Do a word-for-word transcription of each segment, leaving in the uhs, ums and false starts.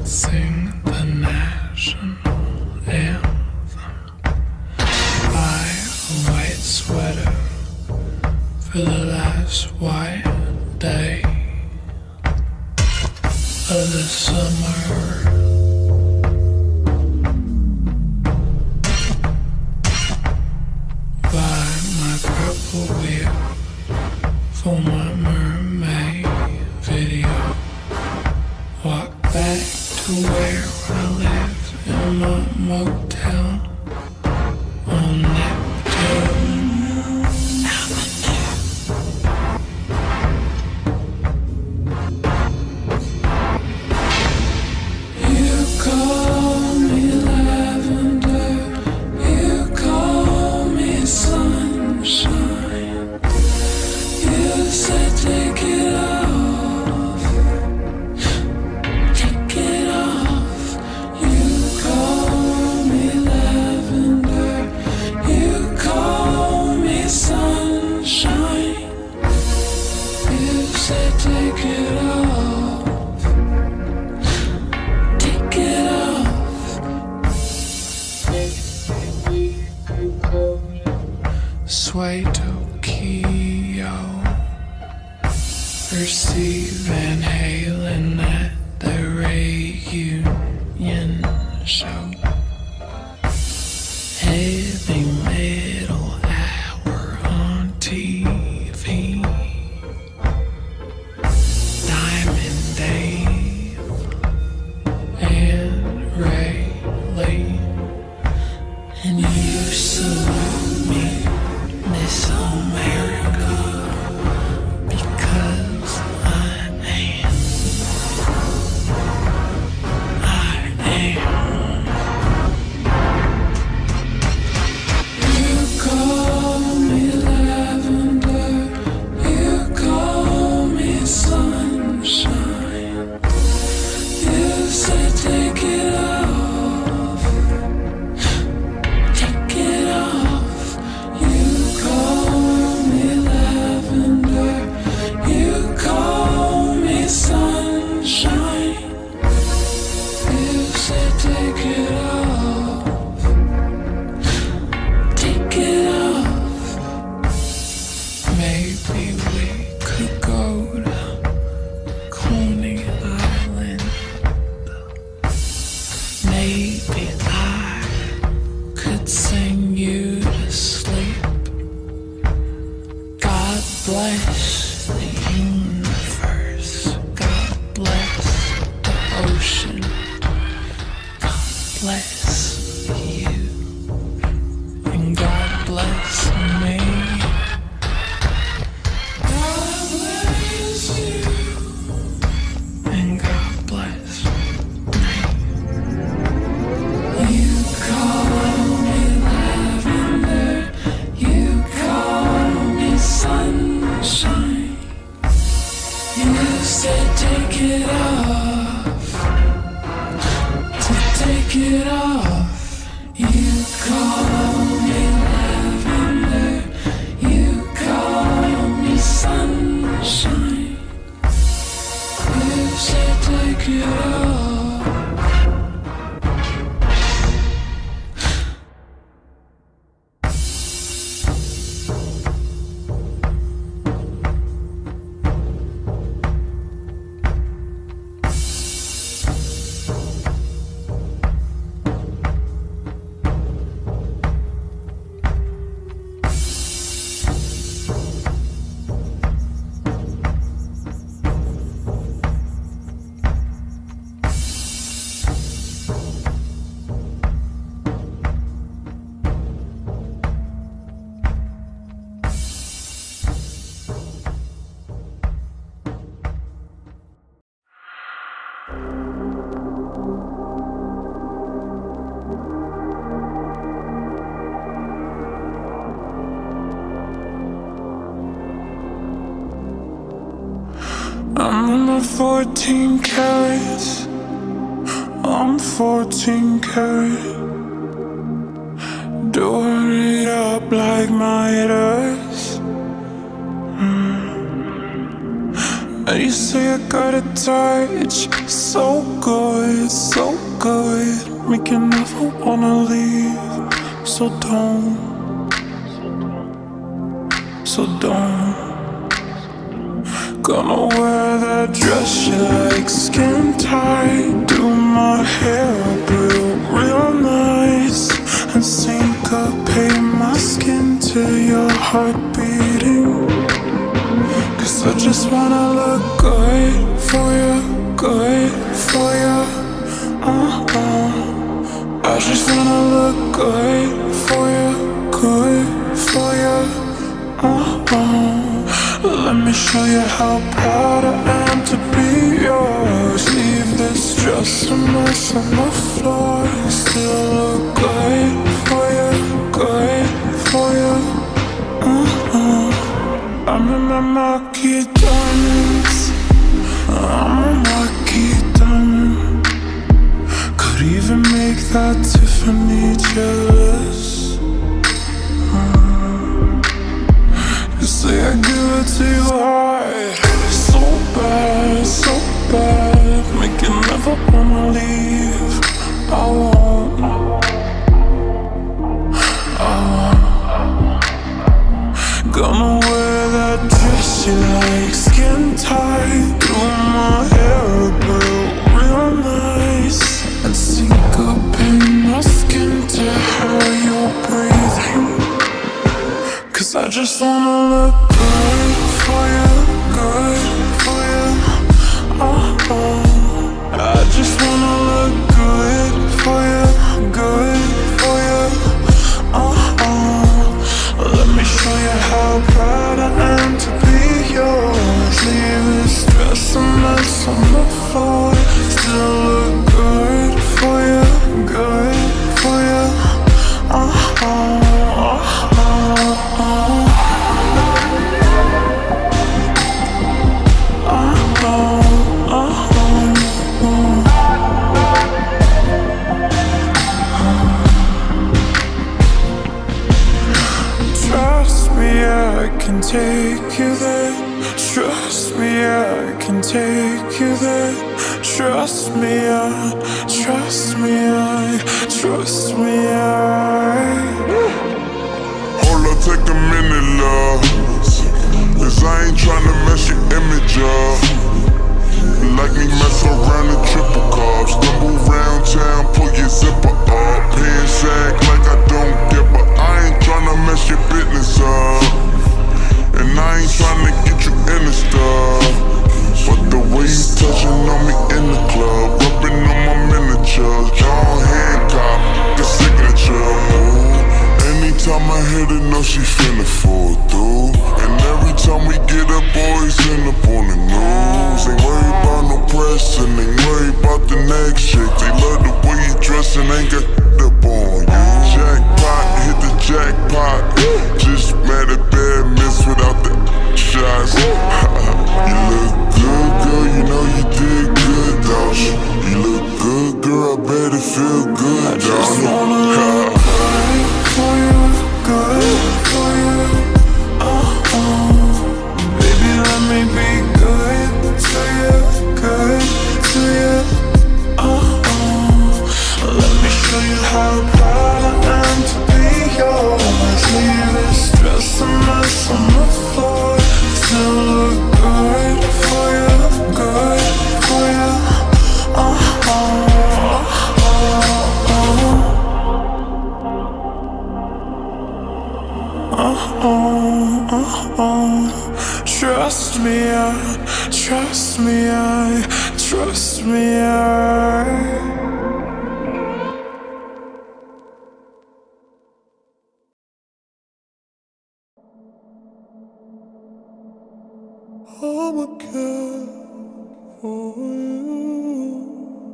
sing the national anthem. Buy a white sweater for the last white day of the summer. Buy my purple wheel for my mermaid video. Walk back to where I live in my motel on Neptune Avenue. You call me lavender, you call me sunshine. You said take it off, take it off. You call me lavender, you call me sunshine. You said take it off, take it off. Sway Tokyo, Percy Van Halen at the reunion show. Heavy metal hour on T V. Diamond Dave and Ray Lee. And you salute me, Miss America, because I am, I am. You call me lavender, you call me sunshine. You said take it off, take it off. You call me lavender, you call me sunshine. You said take it off, take it off. Maybe we could go to Coney Island. Maybe I could sing you to sleep. God bless the universe. God bless the ocean. God bless you. And God bless me. God bless you. And God bless me. You call me lavender, you call me sunshine. You said take it off, to take it off. You call me lavender, you call me sunshine. You said take it off. I'm in my fourteen carats, I'm fourteen carat. Doing it up like my haters. mm. And you say I got a touch so good, so good, make you never wanna leave. So don't, so don't. Gonna wear that dress you like, skin tight, do my hair up real, real nice, and syncopate my skin to your heart beating. Cause I just wanna look good for you, good for you, uh-uh. I just wanna look good for you, good for you, uh-uh. Let me show you how proud I am to be yours. Leave this dress a mess on the floor. Still look good for you, good for you, uh-uh. I'm in my Marquee diamonds, I'm a Marquee diamond. Could even make that Tiffany jealous. mm. You say I give it to you hard, so bad, so bad, make you never wanna leave. I won't, I won't. Gonna wear that dress you like, skin tight, do my hair up real, real nice, and syncopate my skin to how you're breathing. Cause I just wanna look good for you, good for you, uh-uh. I just wanna look good for you, good for you, uh-uh. Let me show you how proud I am to be yours. Leave this dress a mess on the floor. Still look good for you, good for you, uh-uh, uh-uh, uh-uh, uh-uh. Trust me, I can take you there. Trust me, I can take you there. Trust me, I, trust me, I, trust me, I. Hold up, take a minute, love, cause I ain't tryna mess your image up. Like me mess around in triple cups, stumble round town, pull your zipper up, pants sag like I don't give a. I ain't tryna mess your business up, and I ain't tryna get you in the stuff. But the way you touching on me in the club, rubbing on my miniatures, John Hancock, the signature. Ooh. Anytime I hit it, know she finna fall through. And every time we get up, boys end up on the news. Ain't worried about no press, and ain't worried about the next chick. They love the way you dress and ain't got up on you. Jackpot, hit the jackpot. Just mad at bad miss without the shots. You look good, girl, you know you did good, don't you? You look good, girl, I bet it feel good, I don't just you? wanna look good for you, good for you, uh-uh. Baby, let me be good to you, good to you, uh-uh. Let me show you how proud I am to be yours. Leave this dress a mess on the floor. Still look good for you, good for you, uh-uh, uh-uh, uh-uh. Trust me, I, trust me, I, trust me, I. I'm a cat for you.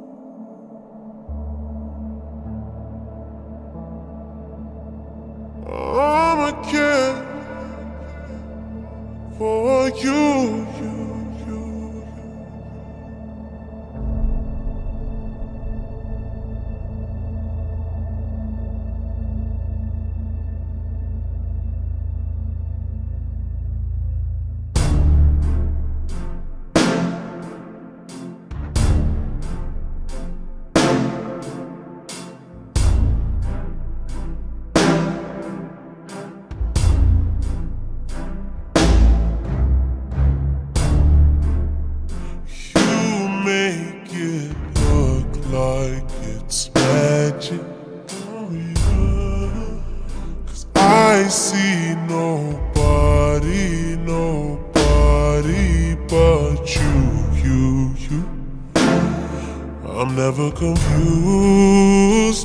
I'm a cat for you, you, you. like it's magic. Oh yeah. 'Cause I see nobody, nobody but you, you, you. I'm never confused.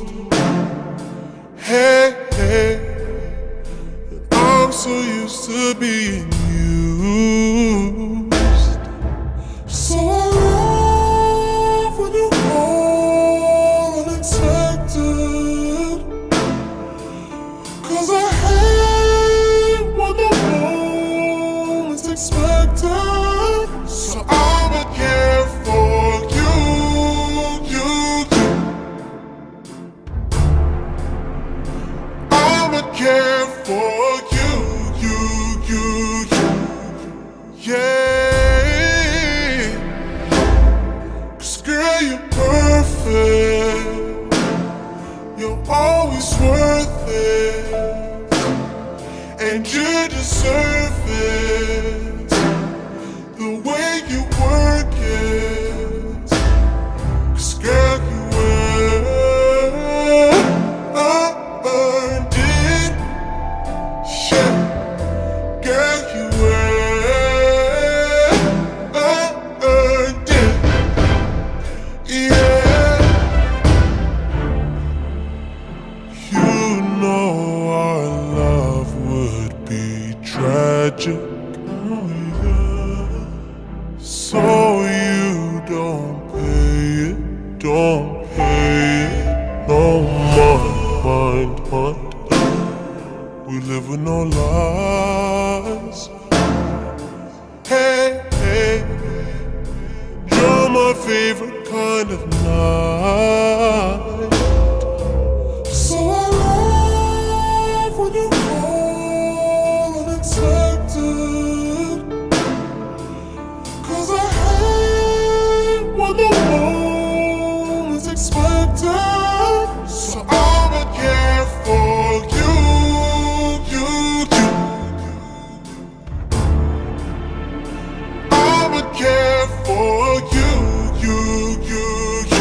Hey, hey. I'm so used to being used. So I love when you call unexpected. 'Cause I hate when the moment's expected. So I'ma care for you, you, you. I'ma care for you, you, you, you. Yeah. 'Cause girl, you're perfect. You're always worth it. And you deserve it. The way you work it. 'Cause girl, you earned it. Yeah. Girl, you earned it. Yeah. You know our love would be tragic. Oh yeah. So you don't pay it, don't pay it. No mind, mind, mind. We live with no lies. Hey, hey. You're my favorite kind of night. So I love when you call unexpected. 'Cause I hate when the moment's expected. So I'ma care for you, you, you. I'ma care for you, you, you, you.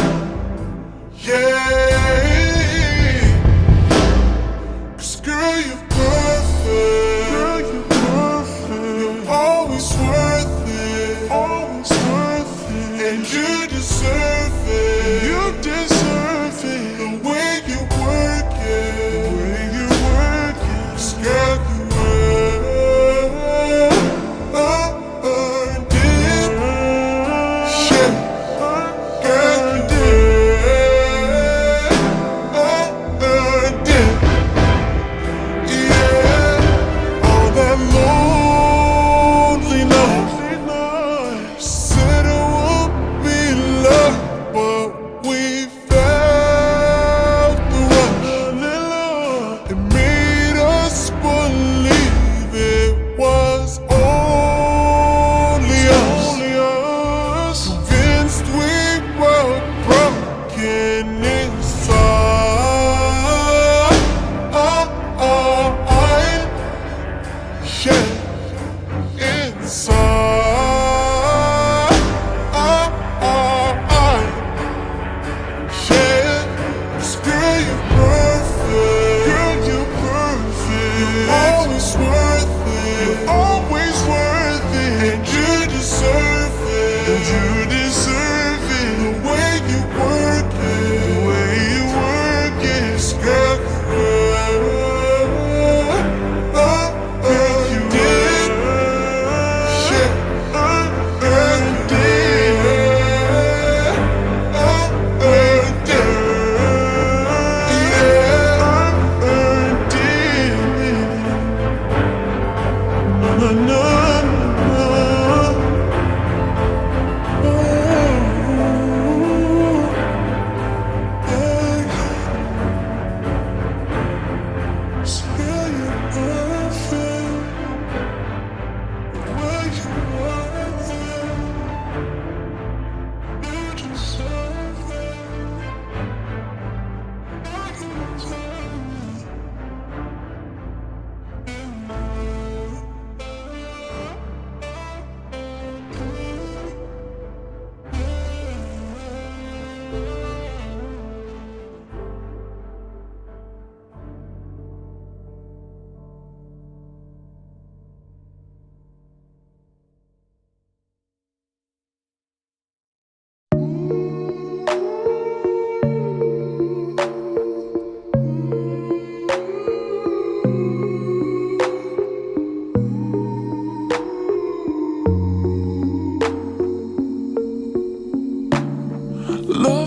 Yeah. 'Cause girl, you're perfect. Girl, you're perfect. You're always worth it. Always worth it. And you deserve it. You deserve it. The way you work it. The way you work it. 'Cause girl, you earned it. Yeah. Girl, you earned it. Yeah. All that lonely night. Said it won't be love.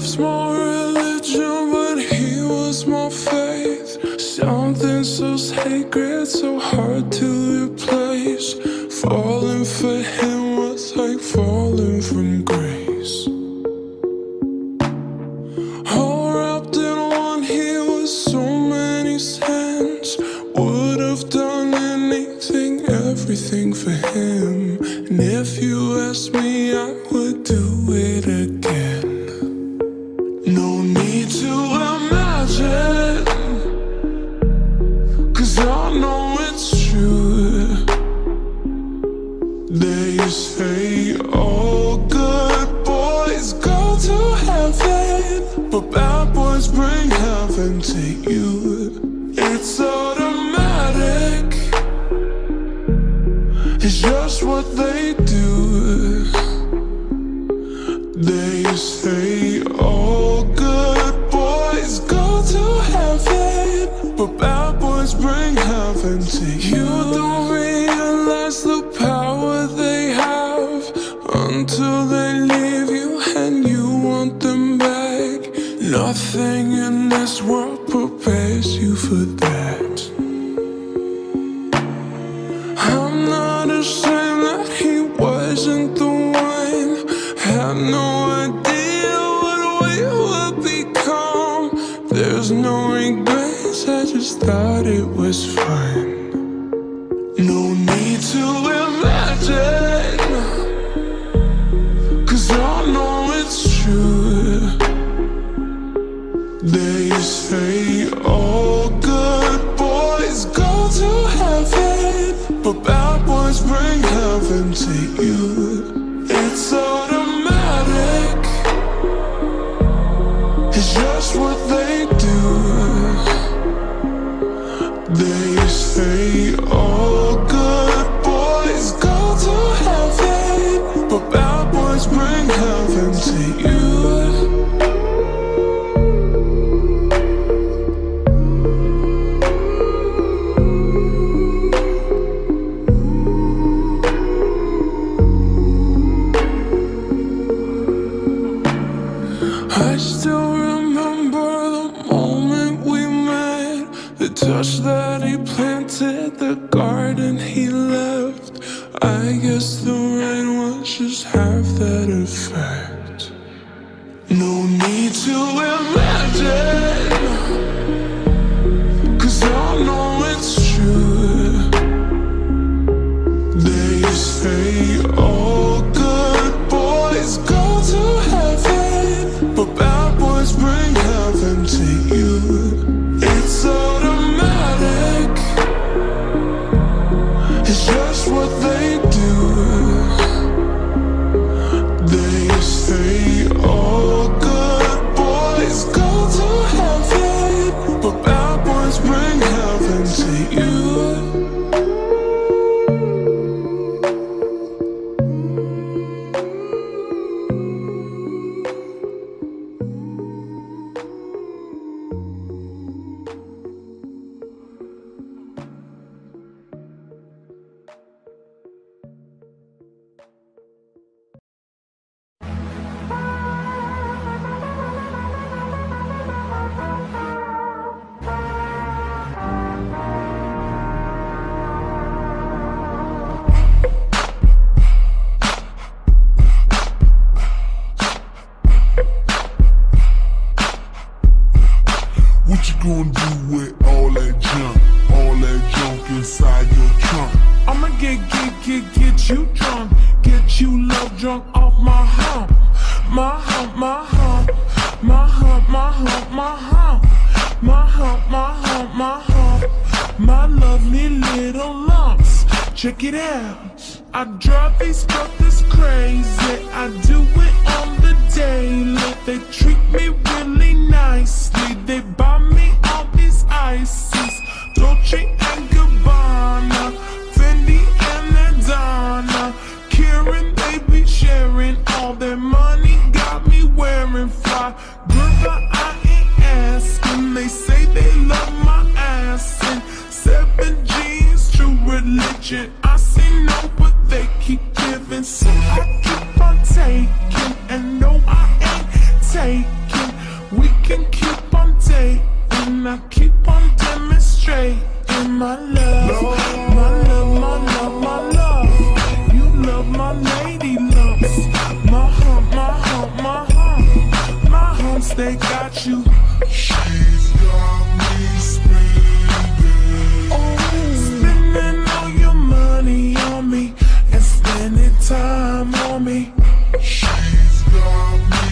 was my religion, but he was my faith. Something so sacred, so hard to replace. Falling for him was like falling from grace. All wrapped in one, he was so many sins. Would have done anything, everything for him. And if you ask me, I would do it again. No need to imagine, 'cause I know it's true. They say all good boys go to heaven, but bad boys bring heaven to you. It's automatic, it's just what they do. They say all good boys go to heaven, but bad boys bring heaven to you. You don't realize the power they have until they leave you and you want them back. Nothing in this world prepares you for that. I'm not ashamed that he wasn't the one. Had no idea what we would become. There's no regrets, I just thought it was fun. No need to imagine, 'cause I know it's true. They say all good boys go to heaven, but bad boys bring heaven to you. It's automatic, it's just what they do. They say all good boys go to heaven, but bad boys bring heaven to you. I still remember the moment we met, the touch that he planted, the garden he left. I guess the rain was just half that effect. No need to imagine, 'cause I know it's true. They say all good boys go to heaven, but bad boys bring heaven to you. It's automatic, it's just what they do. They say all good boys go to heaven, but bad boys bring heaven to you. What you gonna do with all that junk, all that junk inside your trunk? I'ma get, get, get, get you drunk, get you love drunk off my hump, my hump, my hump, my hump, my hump, my hump, my hump, my hump, my hump, my lovely little lumps. Check it out. I drive these brothers crazy. I do it on the daily. They treat me really nicely. They buy me all these ices, Dolce and Gabbana, Fendi and Madonna, Karen. They be sharing all their money. Got me wearing fly. Girl, but I ain't asking. They say they love my ass and seven G's, true religion. I say no, but they keep giving, so I keep on taking. And they got you. She's got me spending. Oh, spending all your money on me and spending time on me. She's got me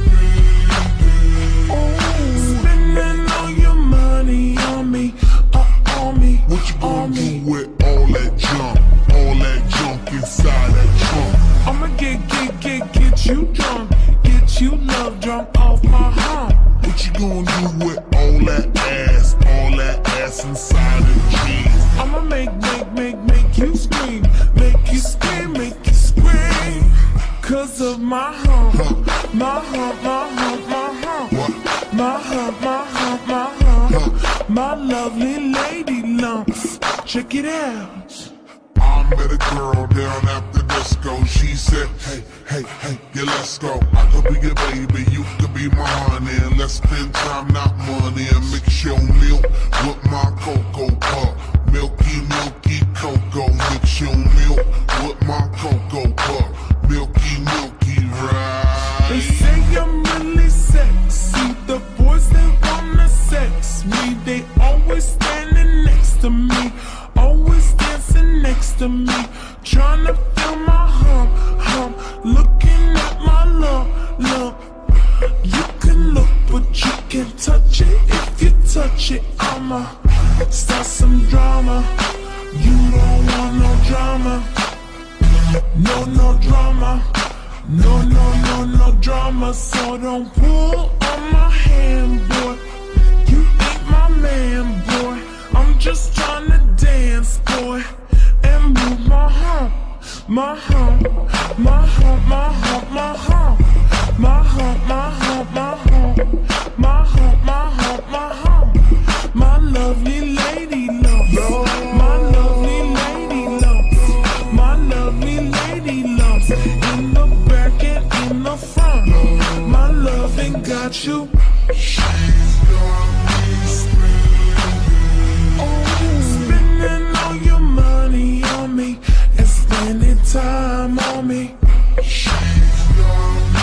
spending. Oh, spending all your money on me, uh, on me. What you gonna do with all that junk? All that junk inside that trunk? I'ma get, get, get, get you drunk, get you love drunk off my hump. What you gonna do with all that ass? All that ass inside the jeans? I'ma make, make, make, make you scream, make you scream, make you scream. Cause of my hump, my hump, my hump, my hump. What? My hump, my hump, my hump. My lovely lady lumps. Check it out. I met a girl down at the disco. She said, hey, hey, hey, yeah, let's go. I could be your baby, you could be my honey. And let's spend time, not money. And mix your milk with my cocoa puff. Milky, milky cocoa. Mix your milk with my cocoa puff. Milky, milky ride. They say I'm really sexy. The boys, they wanna sex me. They always standing next to me, always dancing next to me, trying to feel my hump, hump, looking at my lump, lump. You can look, but you can't touch it. If you touch it, I'ma start some drama. You don't want no drama. No, no drama. No, no, no, no drama. So don't pull on my hand, boy. You ain't my man, boy. I'm just trying to dance, boy, and move my hump, my hump, my hump, my hump, my hump, my hump, my hump, my hump, my hump, my hump, my hump. My lovely lady lumps, my lovely lady lumps, my lovely lady lumps. In the back and in the front, my loving got you. She's got me spending. Oh, spending all your money on me and spending time on me. She's got me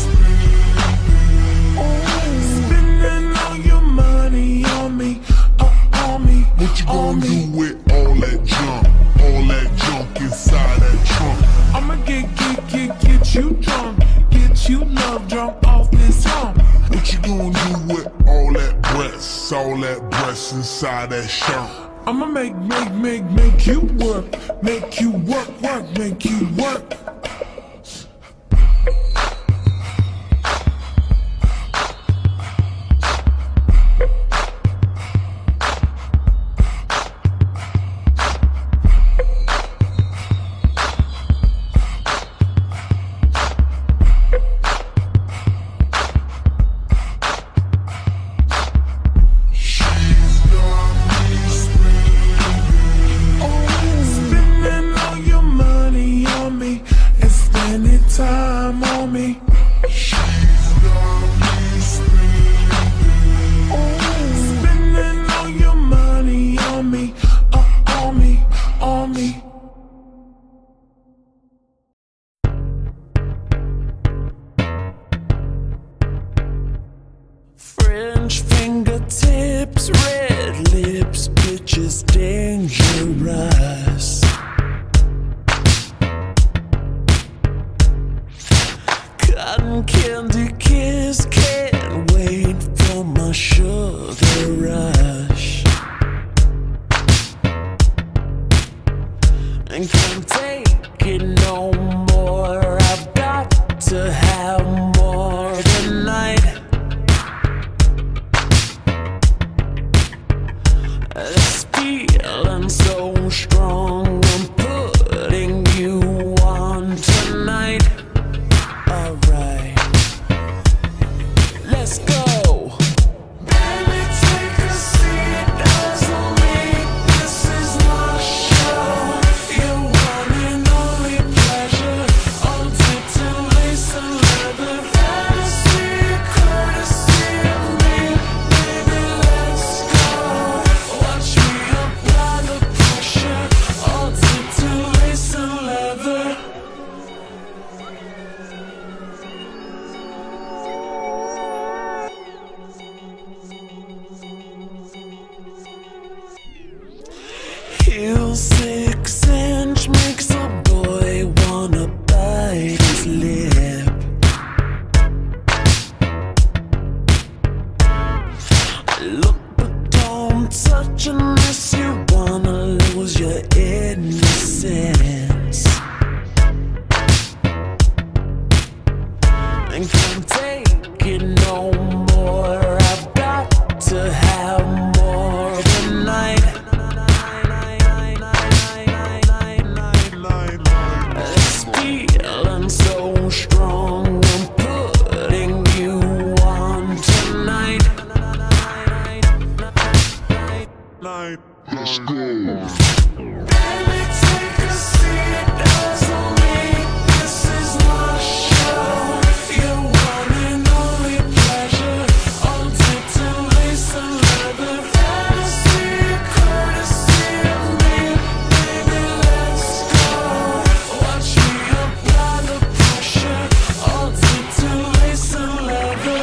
spending. Oh, spending all your money on me, uh, on me. What you on gonna me. do with all that junk? All that junk inside that trunk? I'ma get, get, get, get you drunk, get you love drunk off this hump. What you gonna do with all that breasts? All that breasts inside that shirt? I'ma make, make, make, make you work, make you work, work, make you work. Time on me. She's got me spending. Oh, spending all your money on me, uh, on me, on me. French fingertips, red lips, bitches dangerous. Cotton candy kiss, can't wait for my sugar rush. And can't take it no more, I've got to have more tonight. This feeling so strong, I'm putting you on tonight. Alright, let's go. Baby, take a seat, dazzle me. This is my show. Your one and only pleasure. All tipped in lace and leather. Fantasy, courtesy of me. Baby, let's go. Watch me apply the pressure. All tipped in lace and leather. A six inch makes a boy wanna bite his lip. Look but don't touch unless you wanna lose your innocence. And can't take it no more. I've got to have more tonight. This feeling so strong, I'm putting you on tonight. Let's go. Baby, take a seat, that's on me. This is my show. Your one and only pleasure. All dipped to lace and leather. Fantasy, courtesy of me. Baby, let's go. Watch me apply the pressure. All dipped to lace and leather.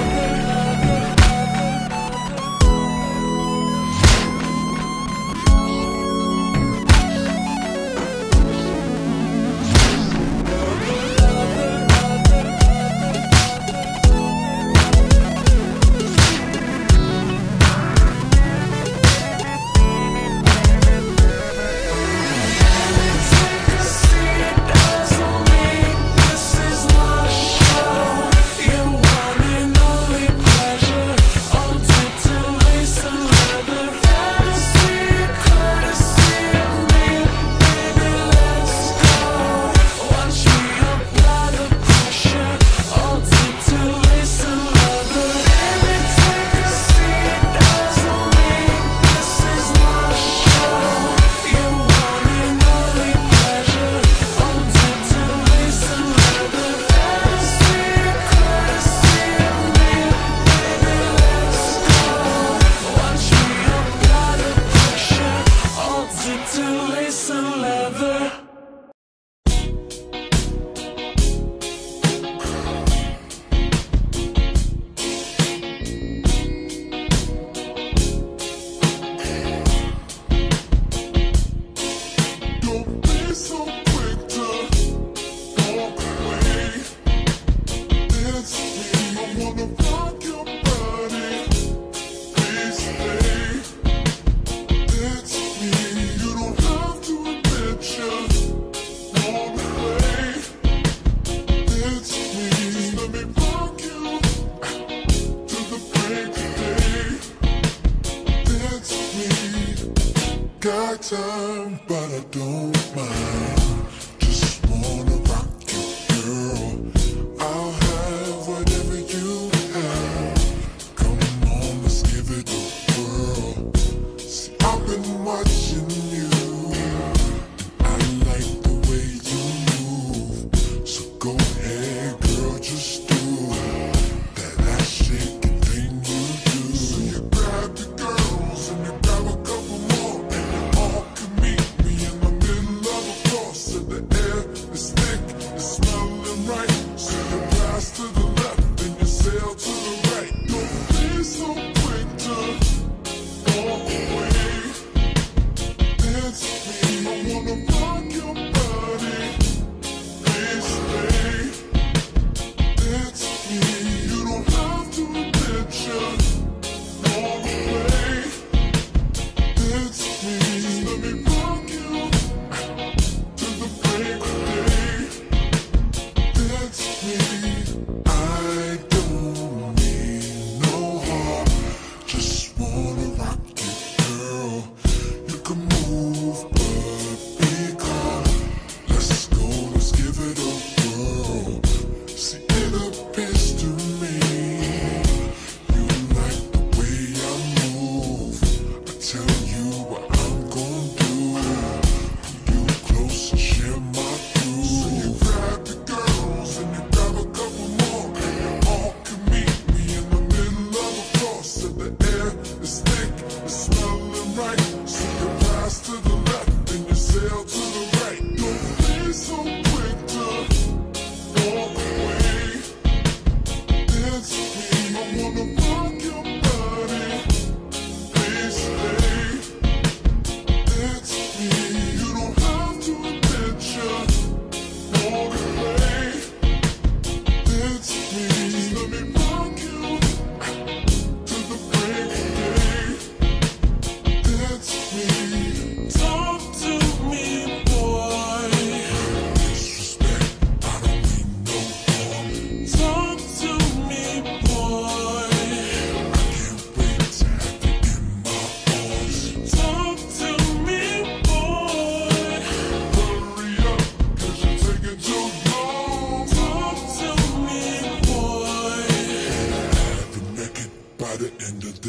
To lace and leather. Don't be so quick to walk away. It's me, I wanna rock your body. Please stay. It's me, you don't have to admit you wanna play. It's me, just let me rock you to the break of day. It's me. Got time, but I don't mind. Just wanna rock you, girl. I'll have whatever you have. Come on, let's give it a whirl. See, I've been watching you. I like the way you move. So go ahead, girl, just do that ass shaking thing you do. So you grab the girls and you grab a couple more, and you all commit.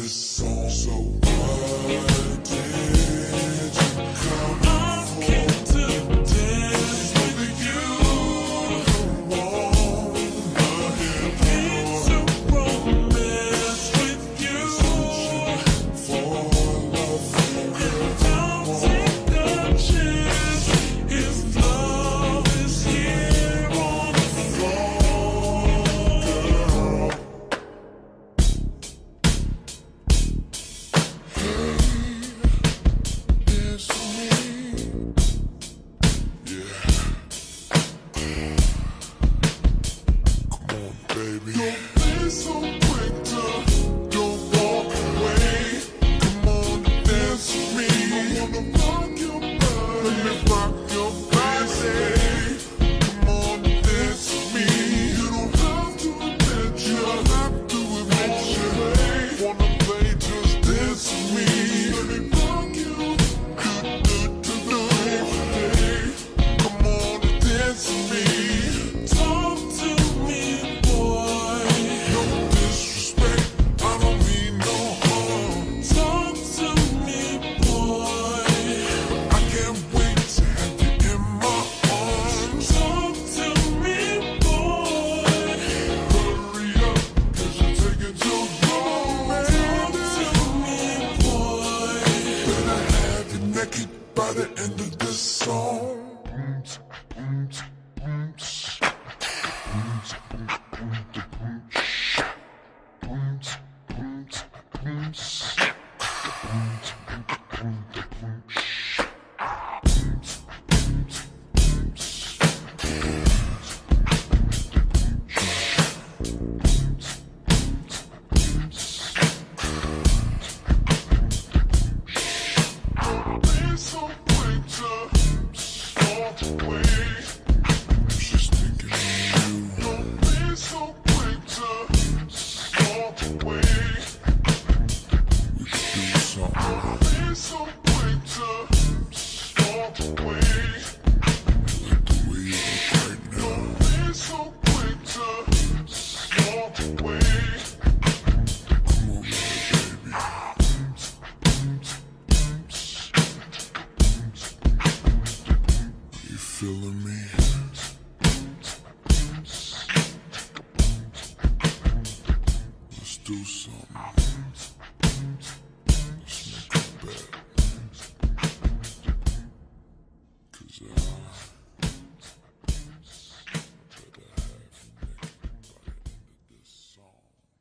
this song. So why did you come? I came to dance with you. Came to romance with you. For love, and I'll take a chance if love is here on the floor, girl. Baby, don't be so quick to don't walk away. Come on, dance with me. I wanna rock your body. Let me rock your body. Come on, dance with me. You don't have to admit you don't have to admit you wanna play, just dance with me. Let me rock you. Do, do, do, do. Come on and dance with me. Talk to me. By the end of this song, so quick to walk away. I'm just thinking of you. Don't be so quick to walk away. We should do something. Don't be so quick to walk away. I like the way you look right now. Don't be so quick to walk away. Come over here, baby. You feeling me? Let's do something. Let's make a bet. Cause I better have you naked by the end of this song.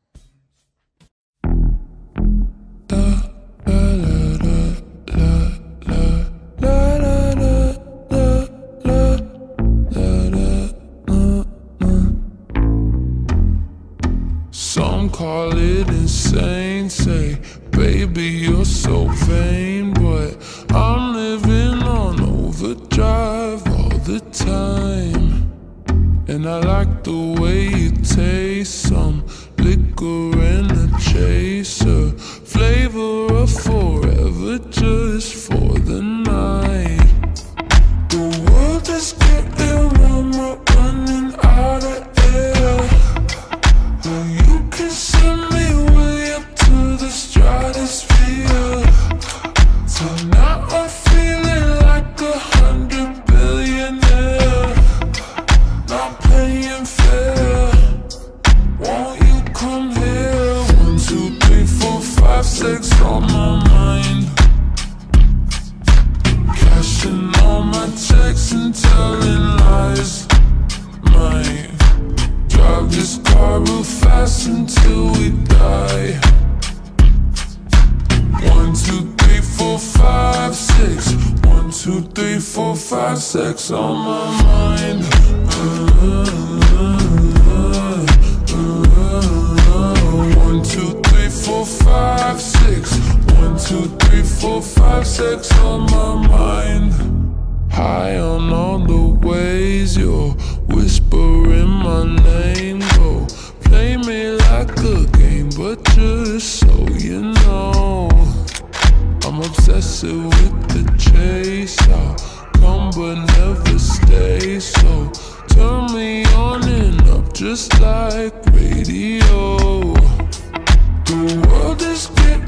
Some call it insane, say, baby, you're so vain, but I'm living on overdrive all the time. And I like the way you taste, some liquor and a chaser, flavor of forever just for the night. The world is getting warmer, running out of air. You can send me way up to the stratosphere. Tonight I'm feeling like a hundred billionaire, not playing fair. Won't you come here? One, two, three, four, five, six on my mind. Cashing all my checks and telling lies. Might drive this car real fast until we die. One, two, three, four, five, six. One, two, three, four, five, six on my mind. uh, uh, uh, One, two, three, four, five, six. One, two, three, four, five, six on my mind. High on all the ways you're whispering my name. Go play me like a game, but just so you know, I'm obsessed with the chase. I'll come but never stay, so turn me on and up just like radio. The world is getting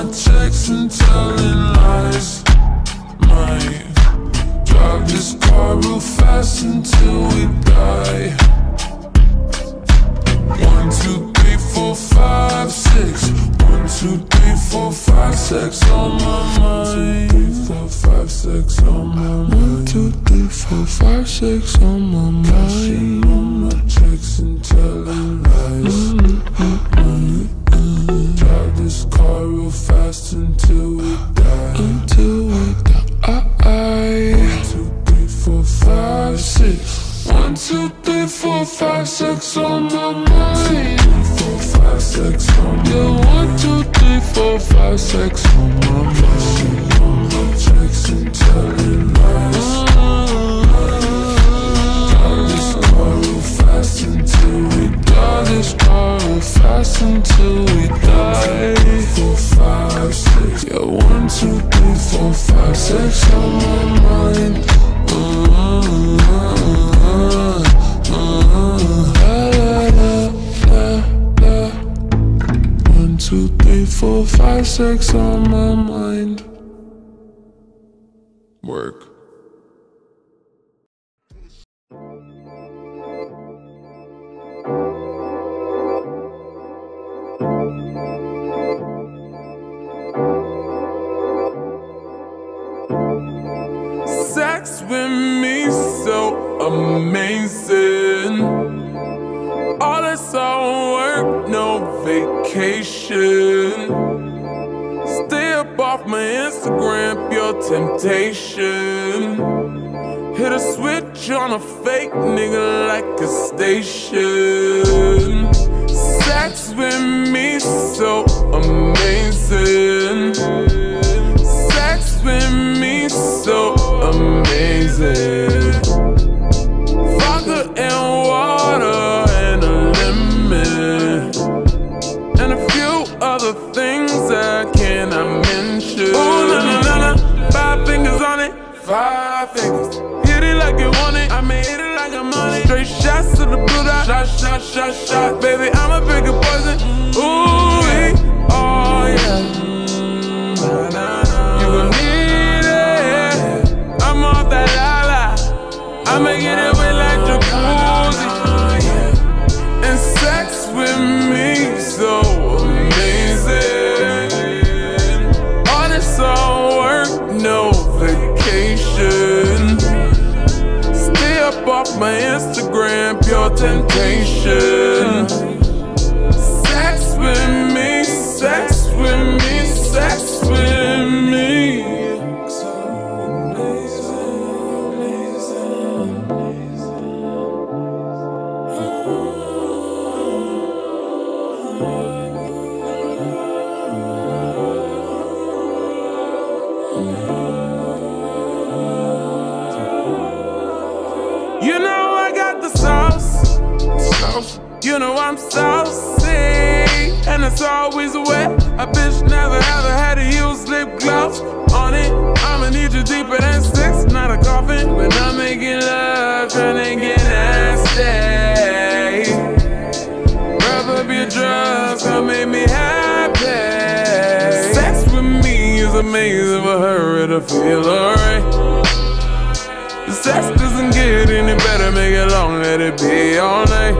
my checks and telling lies. Might drive this car real fast until we die. One, two, three, four, five, six. One, two, three, four, five, six on my mind. Three, four, five, six on my mind. One, two, three, four, five, six on my mind. Cashing on my checks and telling lies. Mm-hmm. Drive this car real fast until we die. Until we die. One, two, three, four, five, six. One, two, three, four, five, six on my mind. One, two, three, four, five, six on my mind. Yeah, one, two, three, four, five, six on my mind. On my checks and telling lies. Drive this car real fast until we die. This car real fast until we die. Four, five, six. Yeah, one, two, three, four, five, six on my mind. One, two, three, four, five, six on my mind. Work. Sex with me so amazing. All this all work, no vacation. Stay up off my Instagram, pure temptation. Hit a switch on a fake nigga like a station. Sex with me so amazing. Sex with me so amazing. Vodka and water and a lemon, and a few other things I cannot mention. Ooh, na na na na, five fingers on it, five fingers. Hit it like you want it, I may hit it like I'm on it. Straight shots to the blue dot, shot, shot, shot, shot. Baby, I'm a bigger poison. Ooh, hey, oh yeah. Na, na, na. You gon' need it. I'm off that la-la. I'ma get it wet like jacuzzi. And sex with me so amazing. All this all work, no vacation. Stay up off my Instagram, pure temptation. Sex with me, sex with me, sex with me. You know I got the sauce, sauce. You know I'm saucy, and it's always wet. A bitch never ever had to use lip gloss on it. I'ma need you deeper than six, not a coffin. When I'm making love, tryna get nasty. Wrap up your drugs, come make me happy. Sex with me is amazing for her to feel alright. Sex doesn't get any better, make it long, let it be all night.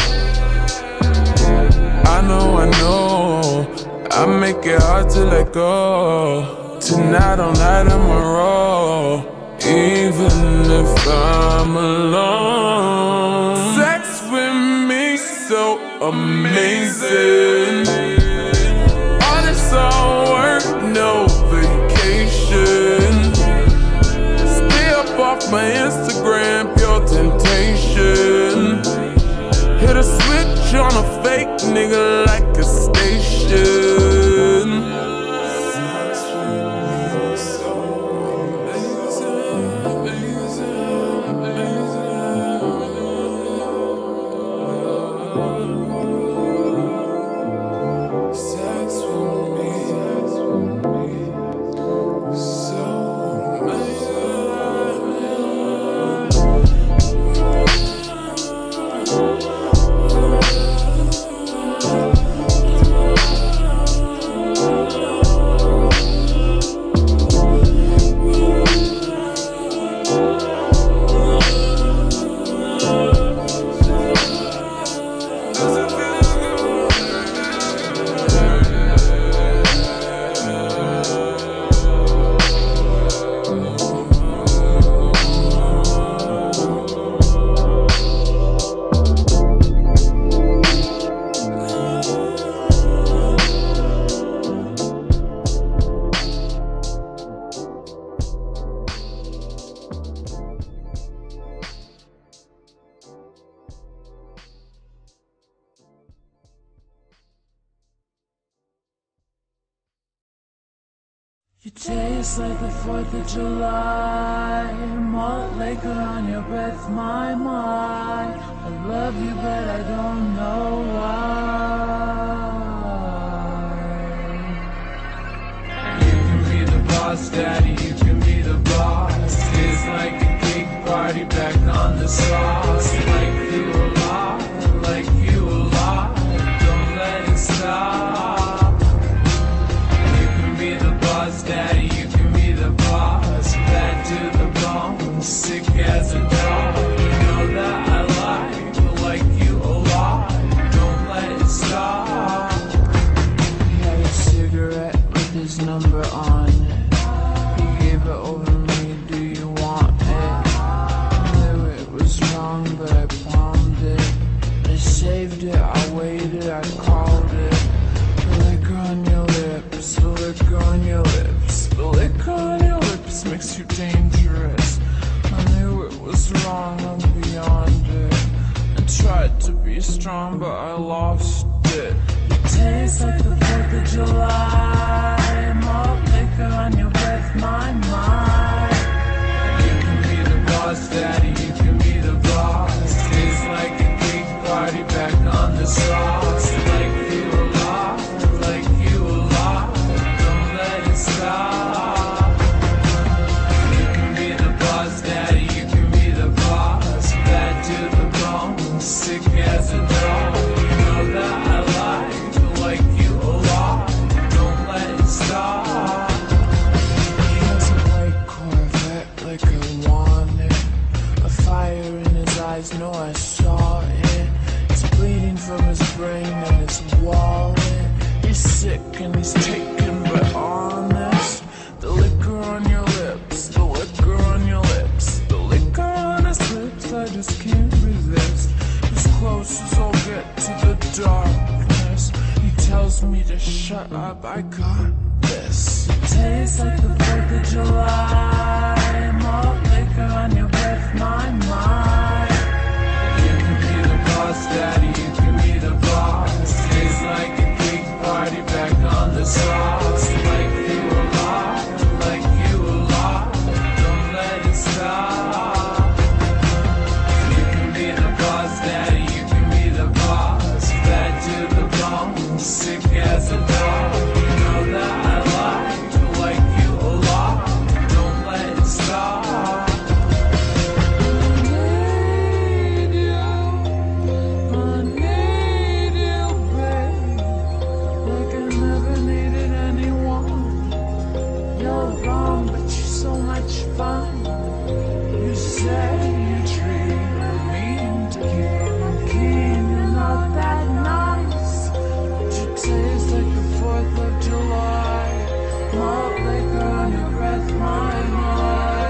I know, I know, I make it hard to let go. Tonight all night I'ma roll, even if I'm alone. Sex with me so amazing. All this all work, no vacation. Off my Instagram, pure temptation. Hit a switch on a fake nigga like a station. You taste like the fourth of July, malt liquor on your breath, my, my. I love you but I don't know why. You can be the boss, daddy, you can be the boss. It's like a cake party back on the sauce. Like you a lot, like you a lot, don't let it stop. You can be the boss, daddy, you can be the boss. Bad to the bone, sick as a dog. You know that I like, like you a lot, don't let it stop. He had a cigarette with his number on it. He gave it over to me, do you want it? I knew it was wrong, but I palmed it. I saved it, I waited, I called it. The liquor on your lips, the liquor on your lips, the liquor on your lips makes you dangerous. I knew it was wrong, I'm beyond it. I tried to be strong, but I lost it. You taste like the fourth of July, malt liquor on your breath, my, my. You can be the boss, daddy, you can be the boss. Tastes like a cake party back on the sauce. Like you a lot, like you a lot, don't let it stop. You can be the boss, daddy, you can be the boss. Bad to the bone, sick as a dog. You know that I like, like you a lot, don't let it stop. He has a white Corvette like I want it. A fire in his eyes, no I saw it. It's bleeding from his brain and his wallet. He's sick and he's taken but honest. The liquor on your lips, the liquor on your lips, the liquor on his lips, I just can't resist. As close as I'll get to the darkness. He tells me to shut up, I got this. It tastes like the fourth of July, malt liquor on your breath, my, my. You can be the boss, daddy, you can be the boss. Tastes like a cake party back on the sauce. Like you a lot, like you a lot, don't let it stop. You can be the boss, daddy, you can be the boss. Bad to the bone, sick as a dog. You know that I like, like you a lot, don't let it stop. I need you, I need you, babe. Like I never needed anyone. You're wrong, but you're so much fun. You say you treat me to keep on keen. You're not that nice, but you taste like the fourth of July. Malt liquor on your breath, my, my.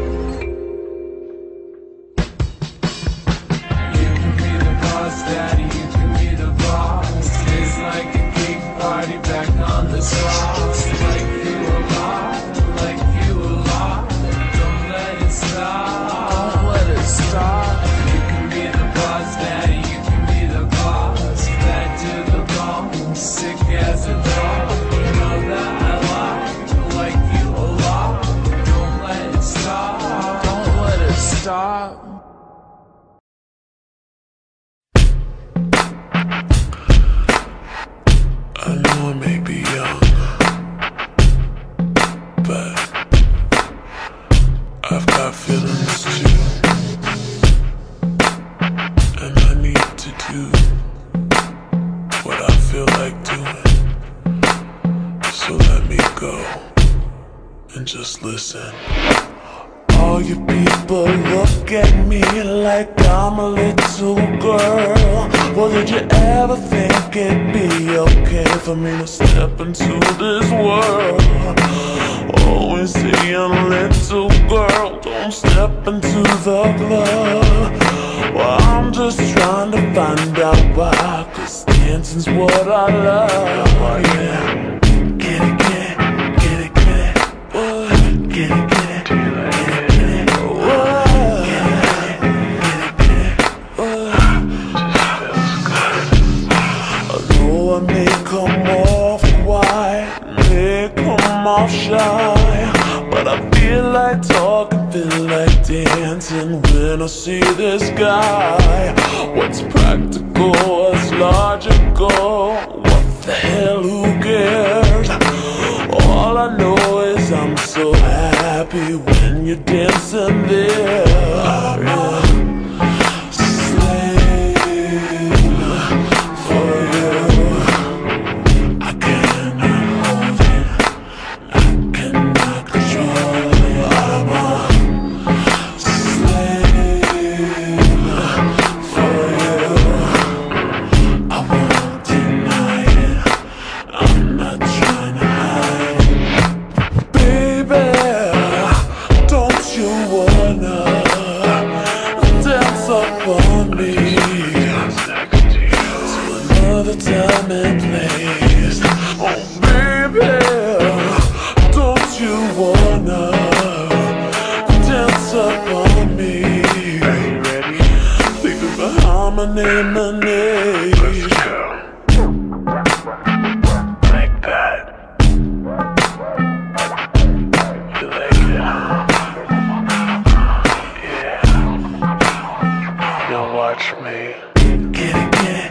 You can be the boss, daddy, you can be the boss. Tastes like a cake party back on the sauce. Like you a lot, like you a lot, don't let it stop. Don't let it stop. You can be the boss, daddy, you can be the boss. Bad to the bone, sick as a dog. You know that I like, like you a lot, don't let it stop. Don't let it stop. I know I may be young, but I've got feelings too, and I need to do what I feel like doing. So let me go and just listen. All you people look at me like I'm a little girl. Well, did you ever think it'd be okay for me to step into this world? Always say I'm a little girl, don't step into the club. Well, I'm just trying to find out why, 'cause dancing's what I love. Oh, yeah. Get it, get it, get it, get it, uh, get it, get it, get it, get it, uh, get it, get it, uh, I know I may come off white, may come off shy, but I feel like talking, feel like dancing when I see this guy. What's practical, what's logical? What the hell, who cares? All I know is I'm so happy when you're dancing there. Yeah. Time and place. Oh baby, don't you wanna dance up on me? Are you ready? Leaving behind my name and age. Let's go. Like that. You like it? Yeah. Now watch me. Get it, get it.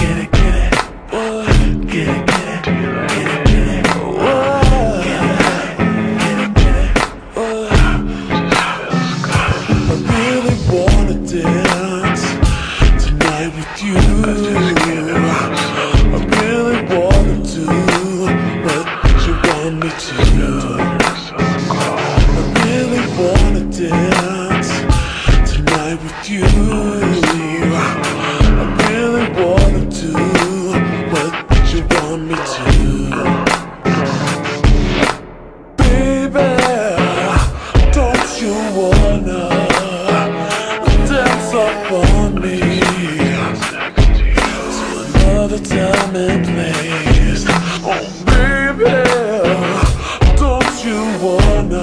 Time and place. Oh baby, don't you wanna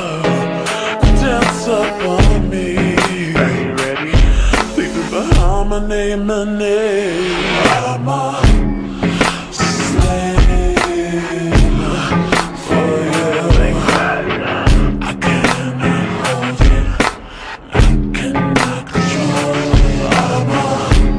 dance up on me? Are you ready? Leaving behind my name and age. I'm a slave for you. Like that. I cannot hold it, I cannot control it. I'm a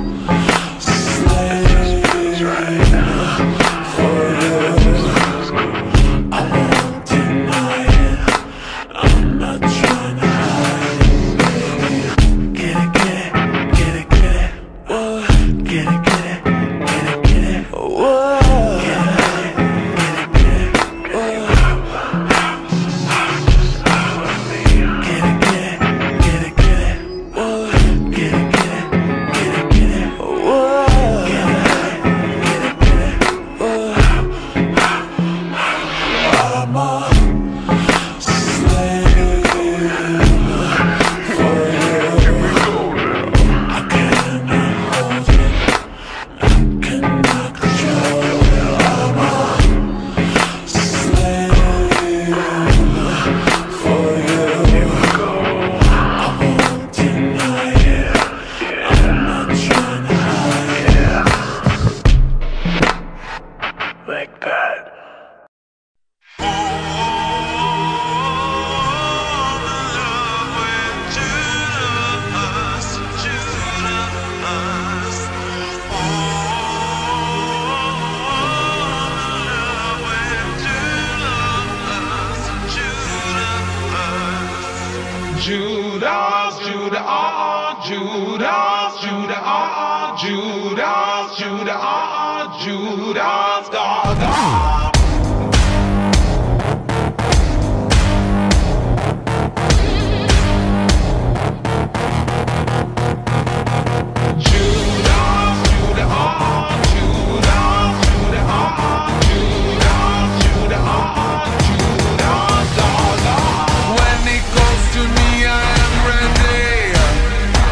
Judas, Judas, ah, Judas, Judas, ah, Judas, Judas, ah, Judas, God, God.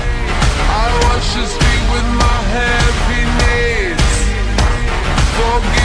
Forget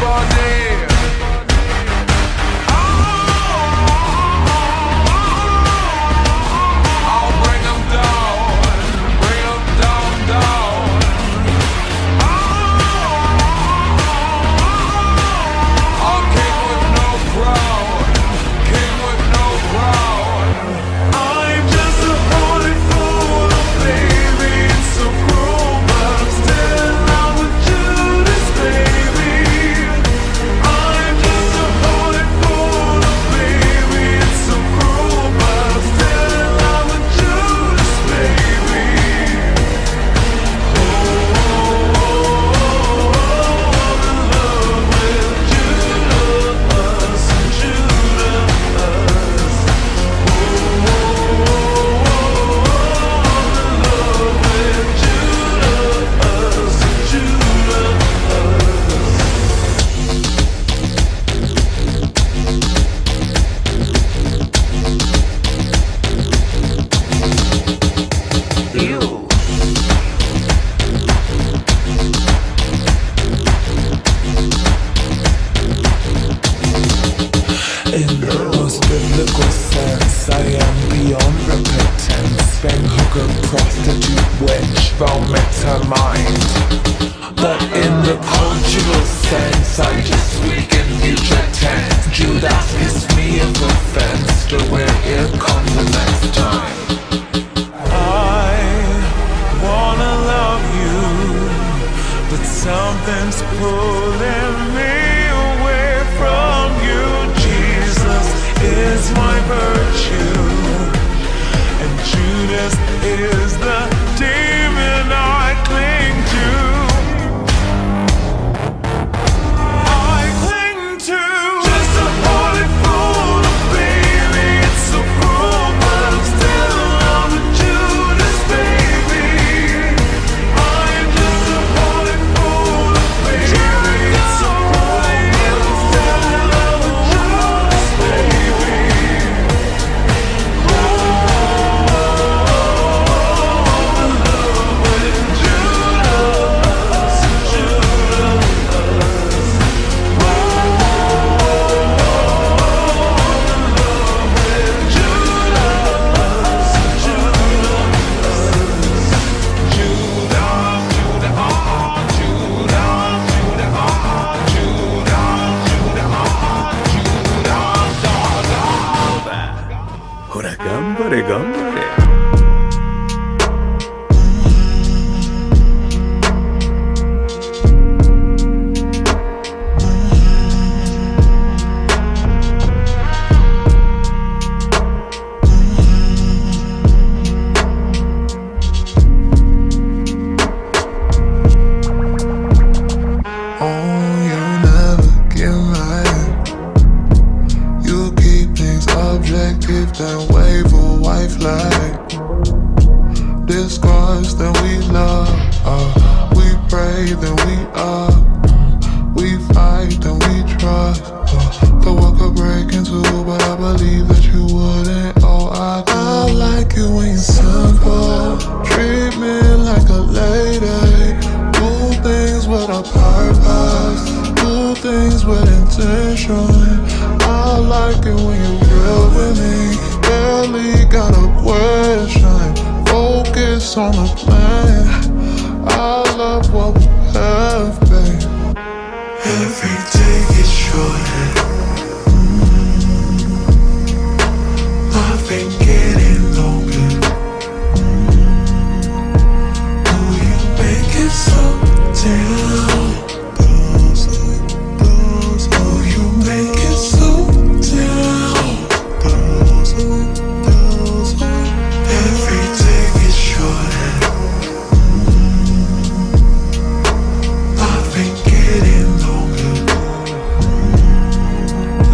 everybody. I'll bring them down, bring them down, down. I'll king with no crown, king with no crown. I'm just a holy fool, baby. It's so cruel, but I'm still in love with Judas, baby. I'm just a holy fool, baby. It's so cruel, but I'm still in love with Judas, baby. Oh, oh, oh, I'm in love with Judas, Judas. Oh, oh, oh, I'm in love with Judas, Judas. You. In the most biblical sense, I am beyond repentance. Been hooker, prostitute, witch, vomit her mind. But in the cultural sense, I just speak in future tense. Judas kiss me of offense, to where here comes the next time. I wanna love you, but something's pulling me away from you. Jesus is my virtue, and Judas is the demon I cling to. I cling to just a holy fool, baby. It's so cruel, but I'm still in love with Judas, baby. I'm just a holy fool, baby. It's so cruel, but I'm still in love with Judas, baby. Oh, I'm in love with Judas, Judas. Hora, gambare, gambare. Oh, you never get mad. You keep things objective, then wave a white flag. Discourse, then we love. Uh, we pray, then we up. We fight, then we trust. Uh, the world could break into, but I believe that you wouldn't. Oh, I do. I like you when you're simple. Treat me like a lady. Do things with a purpose. Do things with intention. I like it when you're real with me. Barely got a question. Focus on the plan. I love what we have, babe. Every day gets shorter. I've been getting longer. Do you make it so down? Do you make it so down? Every day gets shorter. I've been getting longer.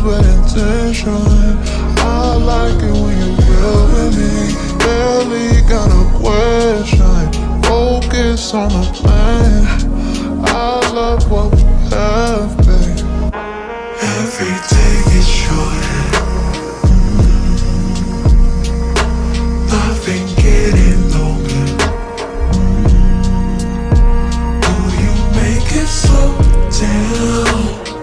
with intention. I like it when you're real with me. Barely got a question. Focus on the plan. I love what we have, babe. Every day gets shorter. Nothing getting longer. Will you make it slow down?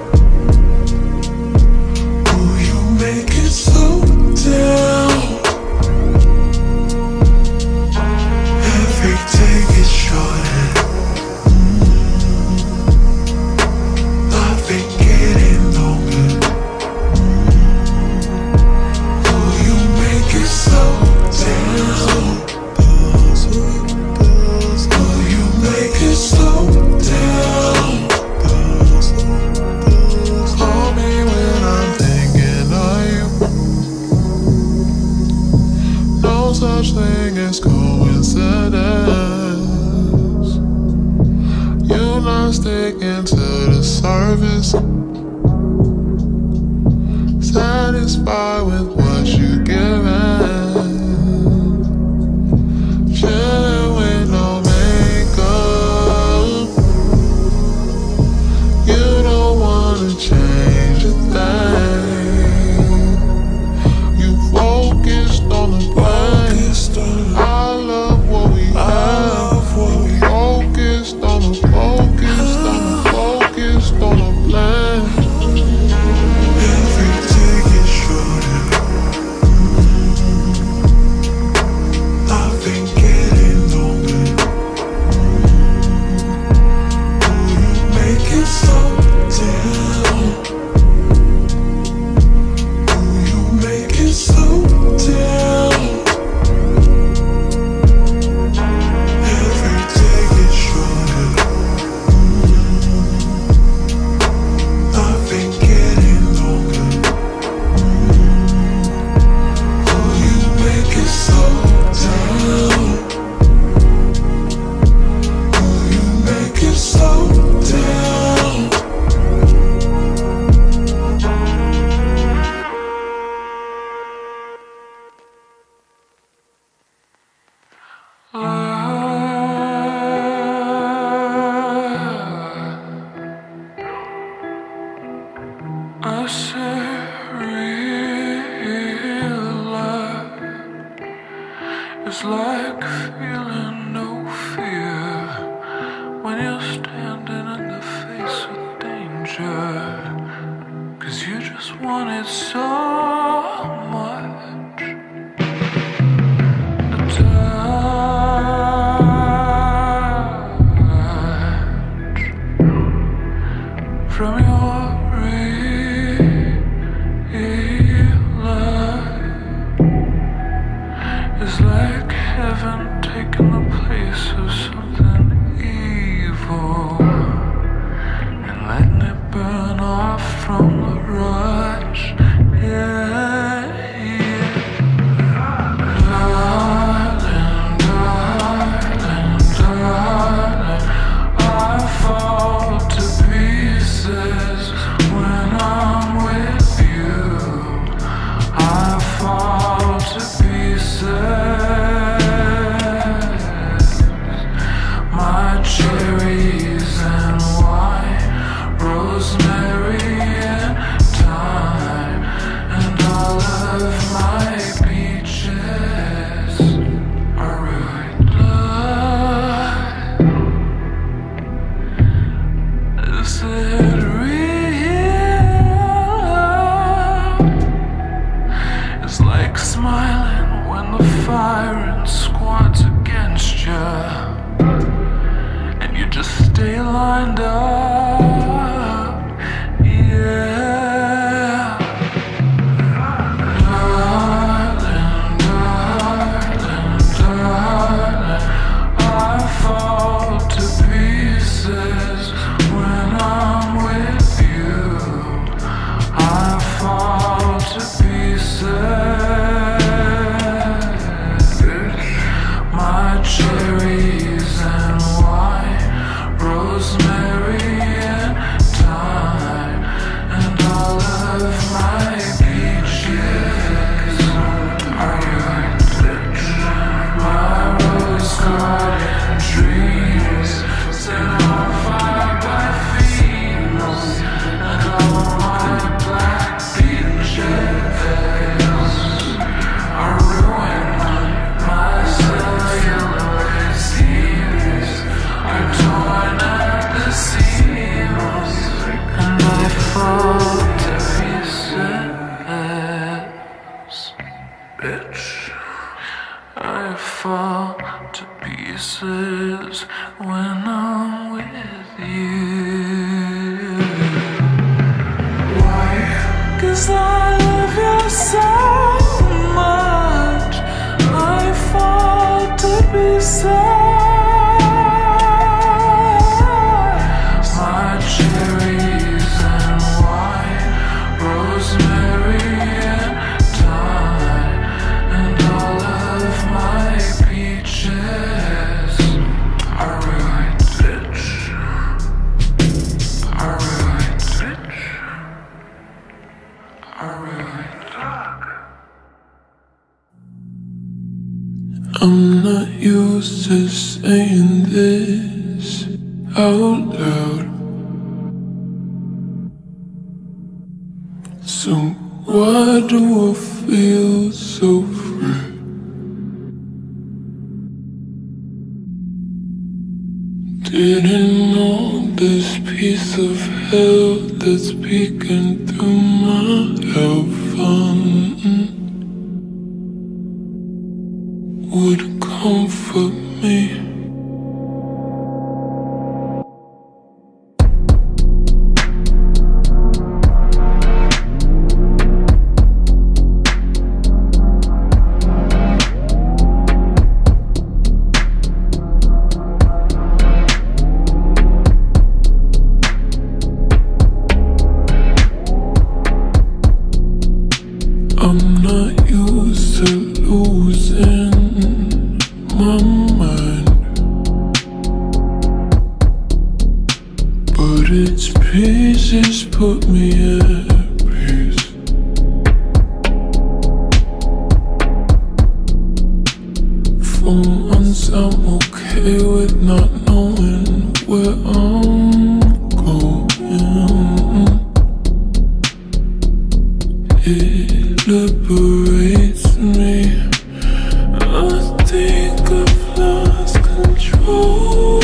Will you make it slow down? Every day gets shorter. Nothing getting longer. Will you make it slow down? Will you make it slow down? Call me when I'm thinking of you. No such thing as coincidence. You're not sticking to the surface. Satisfied with what you're given. Chillin' with no makeup. You don't wanna change a thing. You focused on the plan. I love what we have. You focused on the focused on the focused on the plan. Every day gets shorter. Nothing getting longer. Will you make it slow down? Will you make it slow down? Every day gets shorter. Nothing getting longer. Will you make it slow down? Will you make it slow down? I say real life is like feeling no fear when you're standing in the face of danger. Cause you just want it so much. Attached from your it's like heaven taking the place of something evil and letting it burn off from the rush. Yeah, yeah. Darling, darling, darling, I fall to pieces when I'm with you. I fall to pieces. My cherries and wine, rosemary and thyme, and all of my peaches are red blood. Is it real love? It's like smiling when the firing squad's against you, and you just stay lined up. Yeah. Darling, darling, darling, I fall to pieces when I'm with you. I fall to pieces. My cherries and wine, rosemary and thyme, and all of my 'cause I love you so much. I fall to pieces. My cherries and wine, rosemary and thyme, and all of my peaches are right, bitch. Are right, bitch. Are right, dog. I'm not used to saying this out loud, so why do I feel so free? Didn't know this piece of hell that's peeking through my heaven would comfort me. I'm not used to losing my mind, but its pieces put me at peace. For once I'm okay with not knowing where I'm going. It liberates me. I think I've lost control.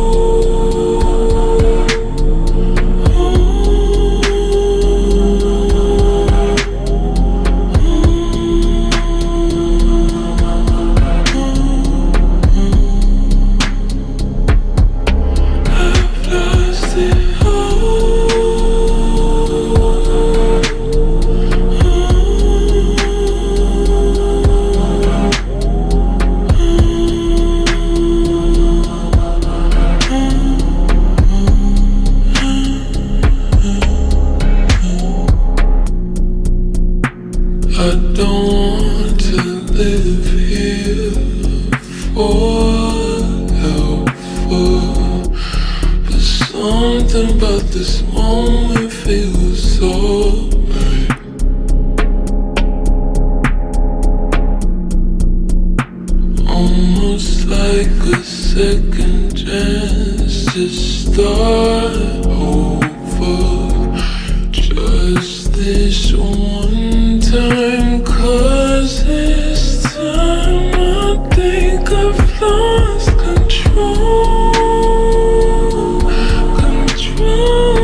I've lost it all. I don't want to live here forever, but something about this moment feels so right. Almost like a second chance to start over. Just this one time, 'cause this time I think I've lost control. Control.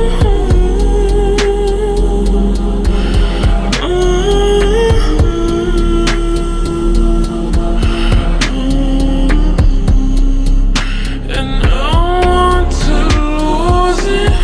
And I want to lose it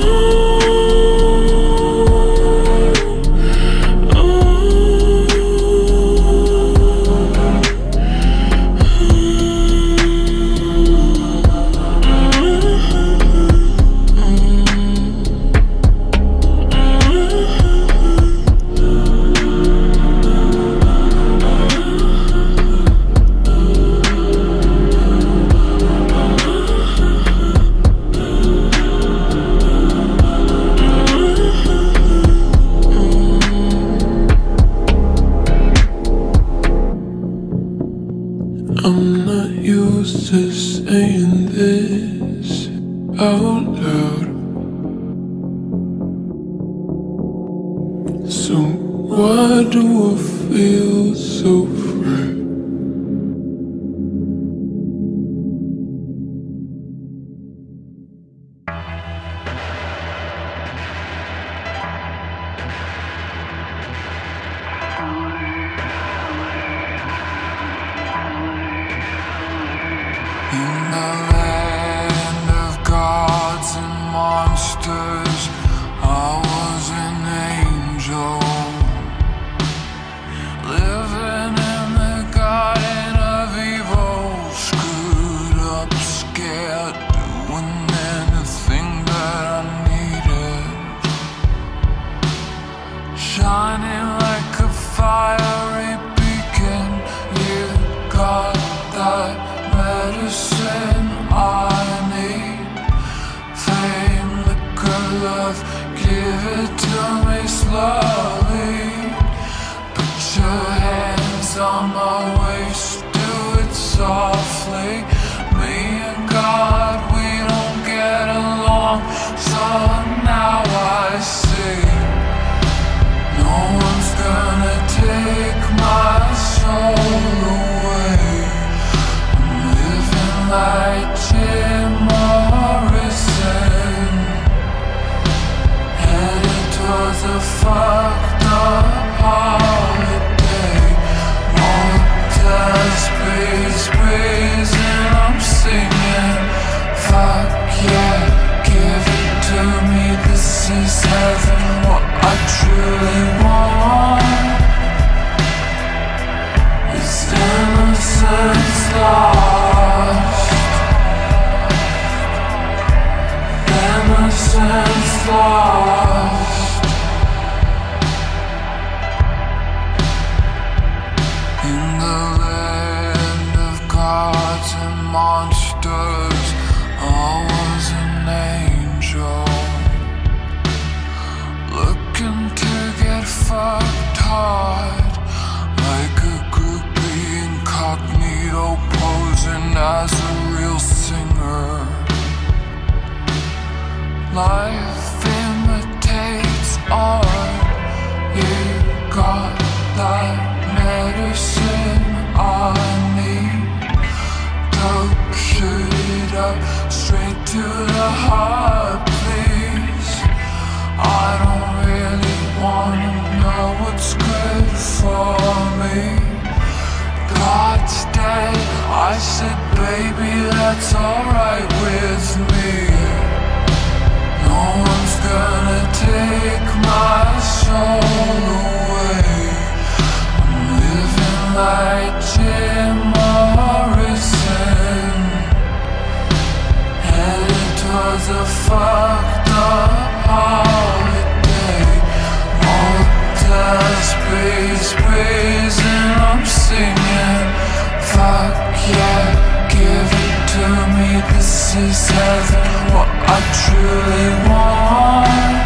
I'm not used to saying this out loud, so why do I feel so free? In the land of gods and monsters, I was an angel. shining like a fiery beacon. You got that medicine I need. Fame, liquor, love, give it to me slowly. Put your hands on my waist, do it softly. Me and God, we don't get along, so now I see. No one's gonna take my soul away. I'm living like Jim Morrison, headed towards a fucked up holiday. Motels, breeze, breeze, and I'm singing. Fuck yeah, give it to me, this is heaven. What I truly want is innocence lost. Innocence lost. In the land of gods and monsters, I was an angel, looking to get fucked hard, like a groupie incognito, posing as a real singer. Life imitates art. You got that medicine I need. Dope, shoot it up, straight to the heart, please. I don't really wanna know what's good for me. God's dead, I said, baby, that's alright with me. No one's gonna take my soul away. I'm living like Jim Morrison, headed towards a fucked up holiday. Motels, breeze, breeze, and I'm singing. Fuck yeah, give it to me, this is heaven. What I truly want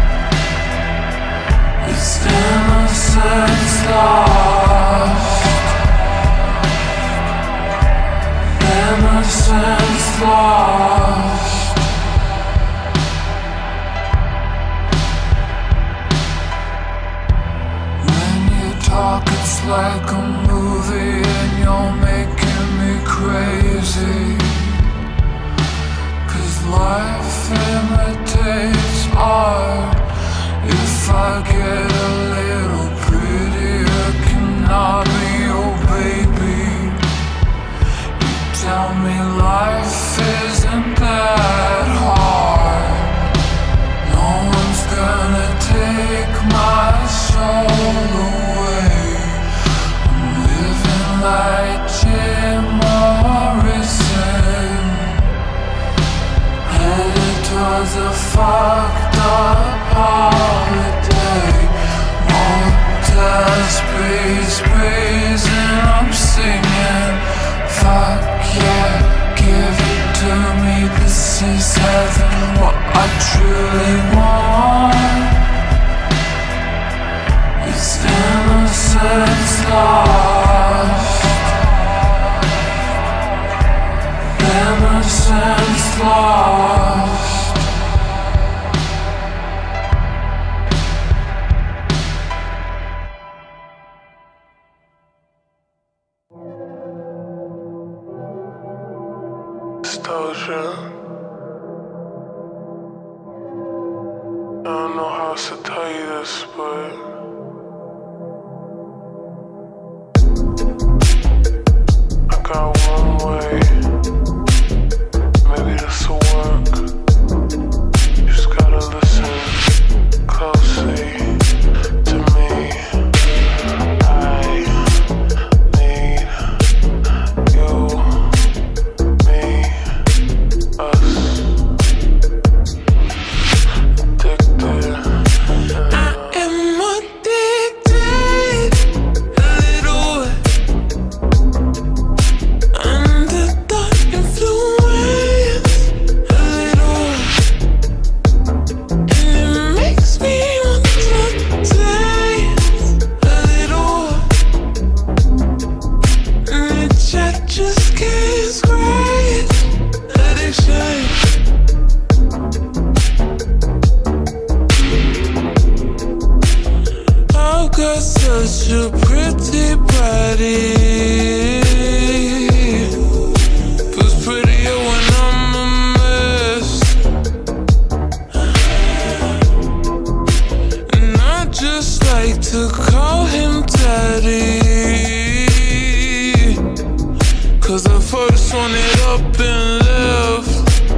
is innocence lost. Innocence lost. When you talk, it's like a movie, and you're making me crazy. Life imitates art. If I get a little prettier, can I be your baby? You tell me life isn't that hard. No one's gonna take my soul away. I'm living like Jim Morrison, headed towards a fucked up holiday. Motels, breeze, breeze, and I'm singing. Fuck yeah, give it to me, this is heaven. What I truly want is innocence lost. Innocence lost. Nostalgia. I don't know how else to tell you this, but I got one way. Maybe this'll work. You just gotta listen closely to me. I need you, me, us. Addicted. I am addicted. such a pretty body. Feels prettier when I'm a mess. And I just like to call him daddy, 'cause the first one it up and left.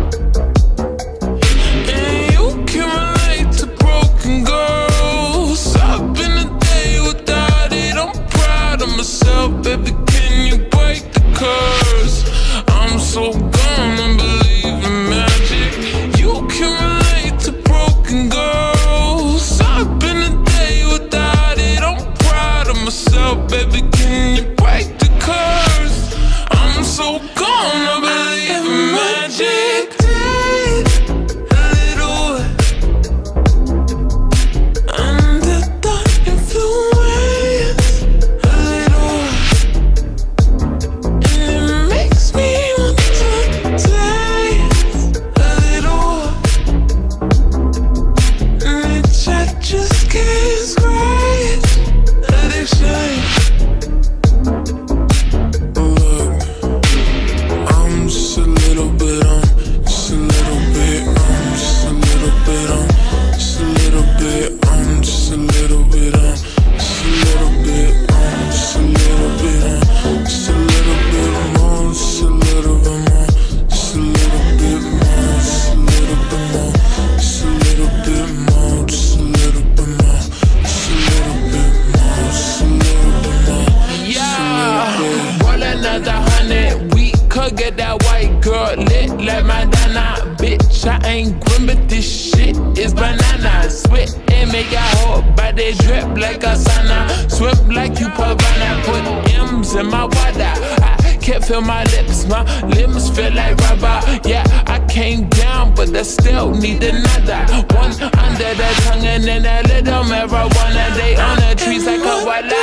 And you can relate to broken girls. I've been a day without it, I'm proud of myself. Baby, can you break the curse? I'm so gonna believe in magic. You can relate to broken girls. I've been a day without it, I'm proud of myself. Baby, can you break the curse? I'm so gonna believe in magic. A little under the influence, a little, and it makes me want to taste a little, and it just, just gets great. Addiction. Look, I'm just a little bit on, just a little bit on, just a little bit on, just a little bit on, just a little bit on, just a little bit on, just a little bit on, just a little bit more, just a little bit more, just a little bit more, just a little bit more, just a little bit more, just a little bit more, just a little bit more, just a little bit more. Yeah, roll another hundred. We could get that white girl lit like Madonna. Bitch, I ain't grim, but this shit is banana. Sweat and make your whole body drip like a sauna. Swim like you Pavana. Put M's in my water. I can't feel my lips, my limbs feel like rubber. Yeah, I came down, but I still need another one under the tongue and then a little marijuana. They on the trees like a white